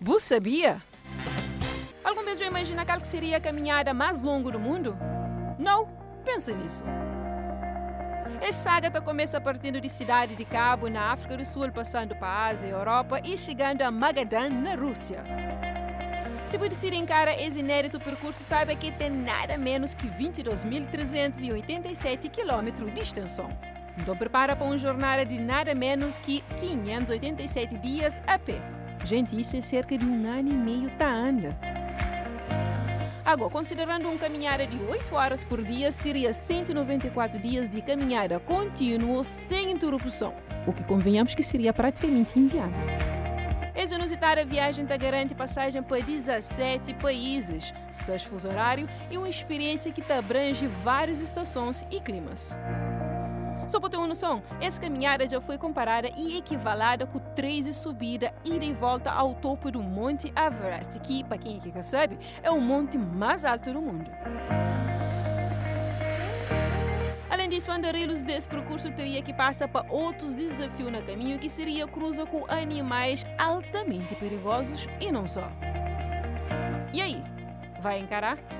Bu sabia? Alguma vez já imagina qual que seria a caminhada mais longa do mundo? Não? Pensa nisso. Esta saga começa partindo de Cidade de Cabo, na África do Sul, passando para a Ásia e Europa e chegando a Magadan, na Rússia. Se você decidir encarar esse inédito percurso, saiba que tem nada menos que 22.387 km de extensão. Então prepara para uma jornada de nada menos que 587 dias a pé. Gente, isso é cerca de 1 ano e meio tá anda. Agora, considerando uma caminhada de 8 horas por dia, seria 194 dias de caminhada contínua sem interrupção, o que convenhamos que seria praticamente inviável. Essa inusitada viagem garante passagem para 17 países, 6 fuso horários e uma experiência que abrange várias estações e climas. Só para ter uma noção, essa caminhada já foi comparada e equivalada com 13 subidas ida e volta ao topo do Monte Everest, que, para quem aqui sabe, é o monte mais alto do mundo. Além disso, andarilhos desse percurso teria que passar para outros desafios no caminho, que seria cruzar com animais altamente perigosos e não só. E aí, vai encarar?